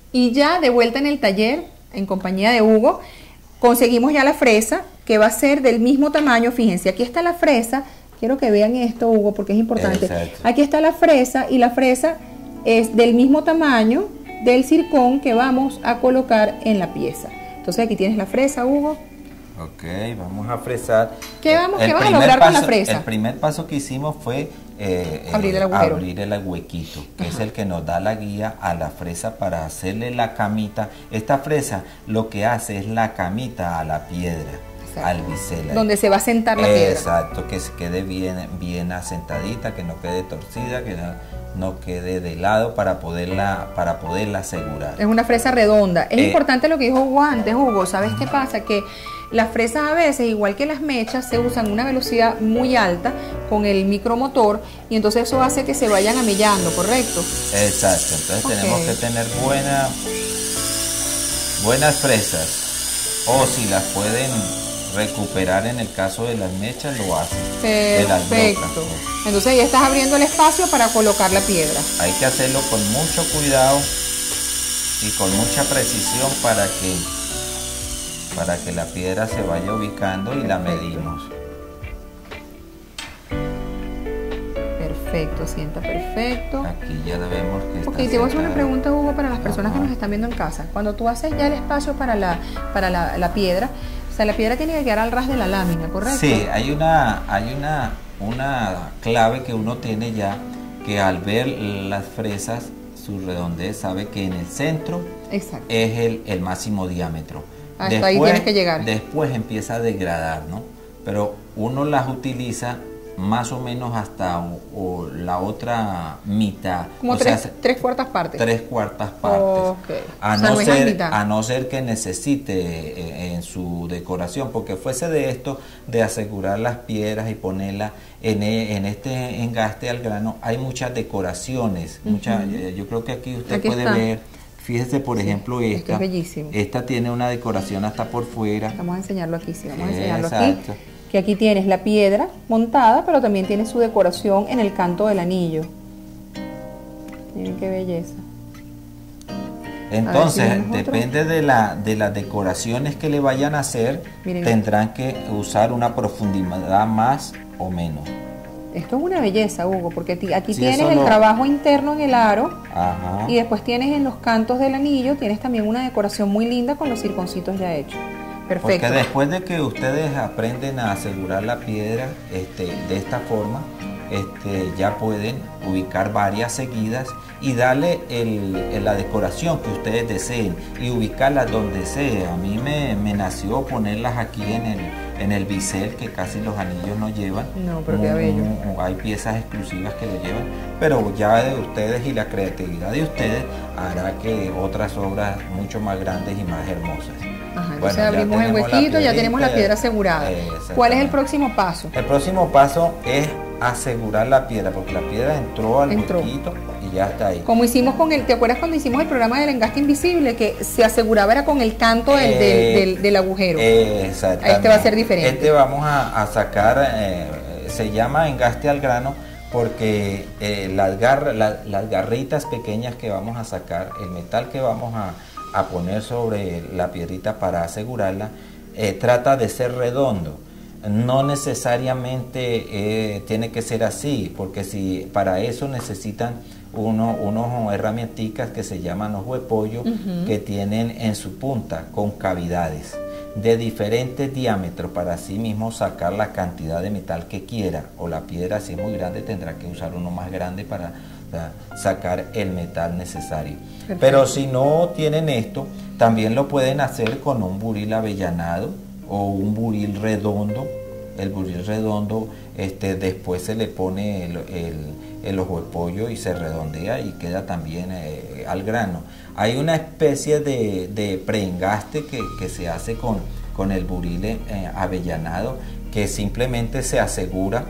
Y ya de vuelta en el taller, en compañía de Hugo, conseguimos ya la fresa, que va a ser del mismo tamaño. Fíjense, aquí está la fresa. Quiero que vean esto, Hugo, porque es importante. Exacto. Aquí está la fresa, y la fresa es del mismo tamaño del zircón que vamos a colocar en la pieza. Entonces aquí tienes la fresa, Hugo. Ok, vamos a fresar. ¿Qué vas a lograr con la fresa? El primer paso que hicimos fue abrir el agujero. Abrir el huequito, que es el que nos da la guía a la fresa para hacerle la camita. Esta fresa lo que hace es la camita a la piedra, al bisel. Donde se va a sentar la piedra. Exacto, que se quede bien asentadita, que no quede torcida, que no quede de lado para poderla asegurar. Es una fresa redonda. Es importante lo que dijo Hugo antes, Hugo. ¿Sabes qué pasa? Que las fresas a veces, igual que las mechas, se usan a una velocidad muy alta con el micromotor, y entonces eso hace que se vayan amellando, ¿correcto? Exacto, entonces tenemos que tener buenas fresas, o si las pueden recuperar en el caso de las mechas, lo hacen. Perfecto. Entonces ya estás abriendo el espacio para colocar la piedra. Hay que hacerlo con mucho cuidado y con mucha precisión para que la piedra se vaya ubicando y la medimos. Perfecto, sienta perfecto. Aquí ya vemos que está. Ok, te voy a hacer una pregunta, Hugo, para las personas que nos están viendo en casa. Cuando tú haces ya el espacio para la piedra, o sea, la piedra tiene que quedar al ras de la lámina, ¿correcto? Sí, hay una clave que uno tiene ya, que al ver las fresas, su redondez, sabe que en el centro es el máximo diámetro. Hasta ahí tienes que llegar. Después empieza a degradar, ¿no? Pero uno las utiliza más o menos hasta la otra mitad. Como tres cuartas partes. Tres cuartas partes. Okay. A no ser que necesite en su decoración, porque fuese de esto, de asegurar las piedras y ponerlas en este engaste al grano, hay muchas decoraciones. Yo creo que aquí usted puede ver. Fíjese, por ejemplo, esta. Es bellísimo. Esta tiene una decoración hasta por fuera. Vamos a enseñarlo aquí, sí, vamos a enseñarlo aquí. Que aquí tienes la piedra montada, pero también tiene su decoración en el canto del anillo. Miren qué belleza. Entonces, depende de las decoraciones que le vayan a hacer, tendrán que usar una profundidad más o menos. Esto es una belleza, Hugo, porque aquí tienes el trabajo interno en el aro. Ajá. Y después tienes en los cantos del anillo, tienes también una decoración muy linda con los circoncitos ya hechos. Perfecto. Porque después de que ustedes aprenden a asegurar la piedra de esta forma, ya pueden ubicar varias seguidas y darle la decoración que ustedes deseen y ubicarlas donde sea. A mí me nació ponerlas aquí en el bisel, que casi los anillos no llevan. No, pero queda bello. Hay piezas exclusivas que lo llevan, pero ya de ustedes y la creatividad de ustedes hará que otras obras mucho más grandes y más hermosas. Ajá, entonces abrimos el huequito, ya tenemos la piedra asegurada. ¿Cuál es el próximo paso? El próximo paso es asegurar la piedra, porque la piedra entró al huequito y ya está ahí. Como hicimos ¿te acuerdas cuando hicimos el programa del engaste invisible? Que se aseguraba era con el canto del agujero. Exactamente. Este va a ser diferente. Este vamos a sacar, se llama engaste al grano, porque las garritas pequeñas que vamos a sacar, el metal que vamos a poner sobre la piedrita para asegurarla, trata de ser redondo. No necesariamente tiene que ser así, porque si para eso necesitan unos herramienticas que se llaman los huepollos, que tienen en su punta con cavidades de diferentes diámetros para así mismo sacar la cantidad de metal que quiera, o la piedra, si es muy grande, tendrá que usar uno más grande para sacar el metal necesario. Perfecto. Pero si no tienen esto, también lo pueden hacer con un buril avellanado o un buril redondo. El buril redondo, después se le pone el ojo de pollo y se redondea y queda también al grano. Hay una especie de preengaste que se hace con el buril avellanado, que simplemente se asegura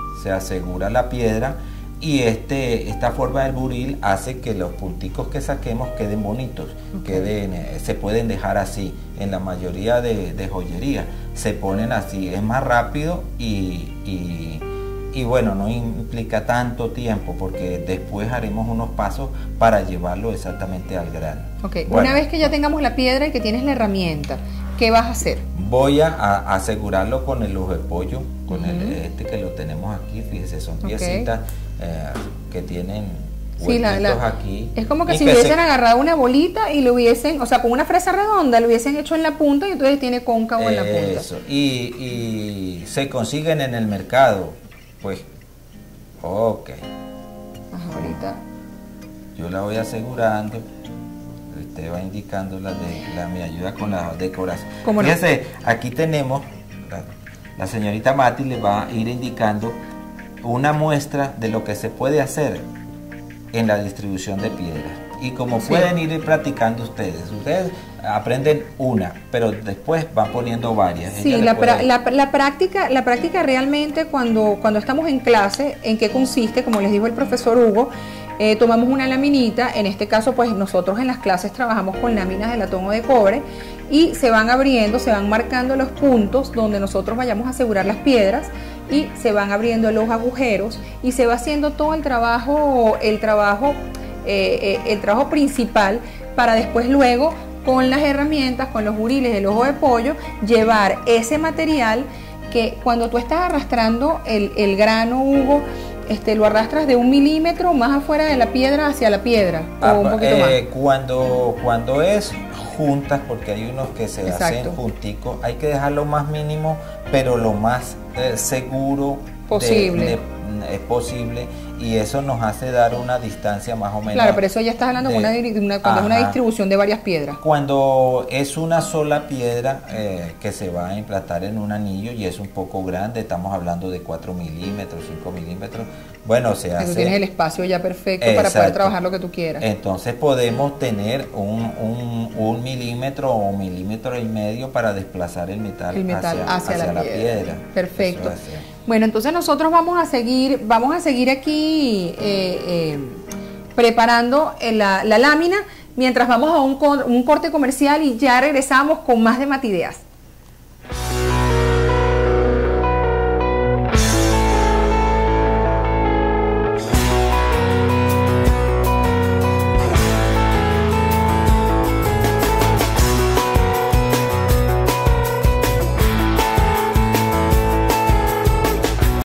la piedra, y esta forma del buril hace que los punticos que saquemos queden bonitos, se pueden dejar así. En la mayoría de joyería se ponen así, es más rápido y y bueno, no implica tanto tiempo porque después haremos unos pasos para llevarlo exactamente al grano. Okay. Bueno, una vez que ya tengamos la piedra y que tienes la herramienta, ¿qué vas a hacer? Voy a asegurarlo con el ojo de pollo, con este que lo tenemos aquí, fíjese, son piecitas que tienen huequitos aquí. Es como que si hubiesen agarrado una bolita y lo hubiesen, o sea, con una fresa redonda lo hubiesen hecho en la punta y entonces tiene cóncavo en la punta. Eso, y se consiguen en el mercado, pues, ok. Ajá, ahorita. Yo la voy asegurando. Usted va indicando me ayuda con la decoración. Fíjese, aquí tenemos, la señorita Mati le va a ir indicando una muestra de lo que se puede hacer en la distribución de piedras. Y como pueden ir practicando ustedes aprenden una, pero después van poniendo varias. Sí, la práctica realmente cuando estamos en clase, ¿en qué consiste? Como les dijo el profesor Hugo, tomamos una laminita, en este caso pues nosotros en las clases trabajamos con láminas de latón o de cobre y se van abriendo, se van marcando los puntos donde nosotros vayamos a asegurar las piedras y se van abriendo los agujeros y se va haciendo todo el trabajo principal para después luego con las herramientas, con los buriles, el ojo de pollo, llevar ese material que cuando tú estás arrastrando el grano, Hugo, lo arrastras de 1 milímetro más afuera de la piedra hacia la piedra o un poquito más. Cuando es juntas, porque hay unos que se hacen junticos, hay que dejarlo más mínimo, pero lo más seguro posible. Es posible, y eso nos hace dar una distancia más o menos. Claro, pero eso ya estás hablando cuando es una distribución de varias piedras. Cuando es una sola piedra que se va a implantar en un anillo y es un poco grande, estamos hablando de 4 milímetros, 5 milímetros, bueno, se hace... Tú tienes el espacio ya perfecto para poder trabajar lo que tú quieras. Entonces podemos tener un milímetro o 1,5 milímetros para desplazar el metal hacia la piedra. Perfecto. Bueno, entonces nosotros vamos a seguir aquí preparando la lámina mientras vamos a un corte comercial y ya regresamos con más de Matideas.